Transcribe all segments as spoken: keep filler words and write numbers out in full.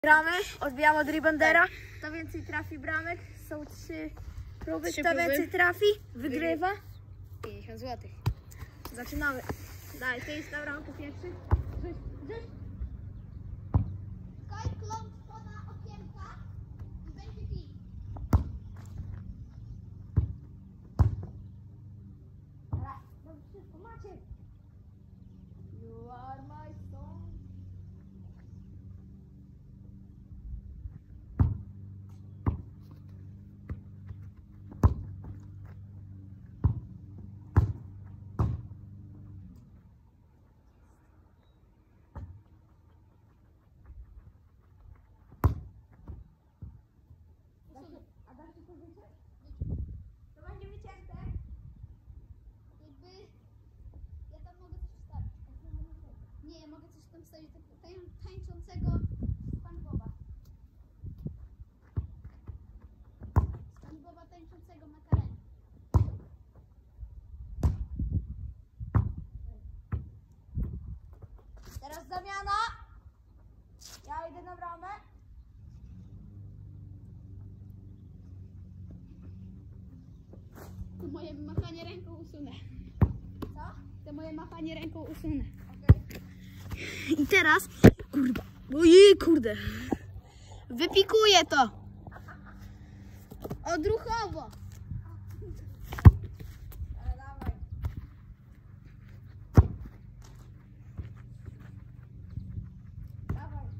Gramy, odbijamy od Ribandera. Kto więcej trafi bramek, są trzy próby. Trzy Kto próby. więcej trafi, wygrywa. pięćdziesiąt złotych. Zaczynamy. Daj, ty idź na bramkę pierwszy. Rzuć, rzuć. Klon poda okienka i będzie kij. Dobra, dobrze, wszystko macie. You are my song. A dacie to wyciąć? To będzie wycięte. Jakby ja tam mogę coś wstawić. Nie, ja mogę coś tam wstawić tak tań, tańczącego SpongeBoba. SpongeBoba tańczącego makarena. Teraz zamiana. Ja idę na bramę. To moje machanie ręką usunę. Co? To moje machanie ręką usunę. I teraz, kurwa, ojej, kurde, wypikuję to. Odruchowo. Ale dawaj. Dawaj.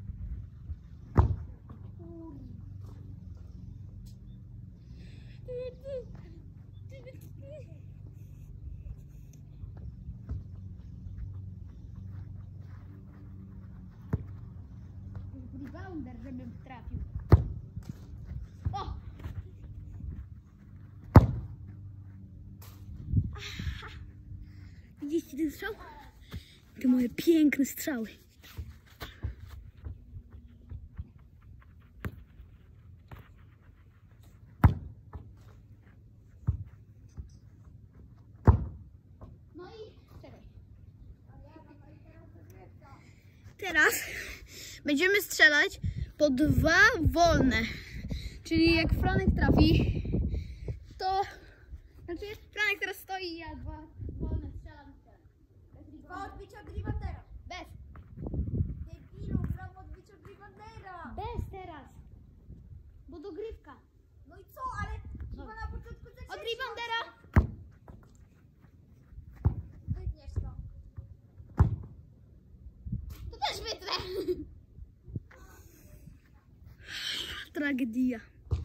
Rebounder, żebym trafił. O! Widzicie ten strzał? Te moje piękne strzały. No i czekaj. Teraz będziemy strzelać po dwa wolne. Czyli jak Franek trafi, to... Znaczy Franek teraz stoi i ja dwa wolne strzelam. Dwa odbicia od Ribandera. Bez. Debilu, gram odbicie od Ribandera. Bez teraz. Bo dogrywka. No i co, ale chyba na początku zaczęliśmy. Od Ribandera. Wytniesz to. To też wytrę. Tragedia.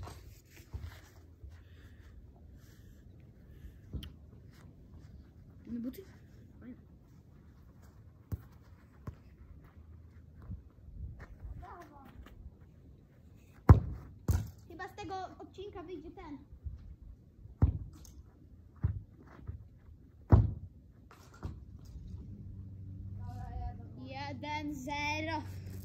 No buty? Fajne. Chyba z tego odcinka wyjdzie ten. Dobra, jadę. Jeden, zero.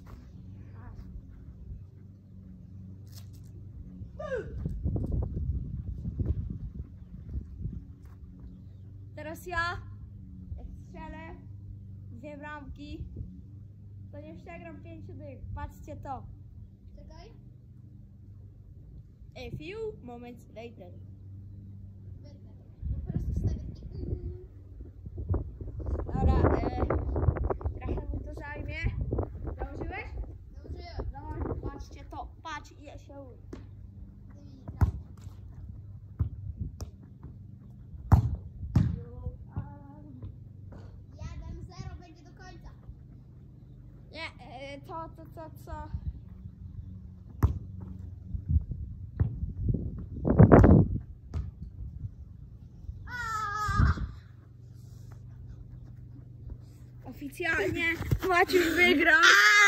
Teraz ja, jak strzelę dwie bramki, to nie przegram pięciu dych. Patrzcie to. Czekaj. A few moments later. Wytrę. Po prostu wstawię. Dobra, e, trochę mu to zajmie. Założyłeś? Założyłem. Założył. Patrzcie to. Patrz, ile się uda. Jeden, zero będzie do końca. Nie, e, to, to, to, co? Oficjalnie Maciuś wygrał.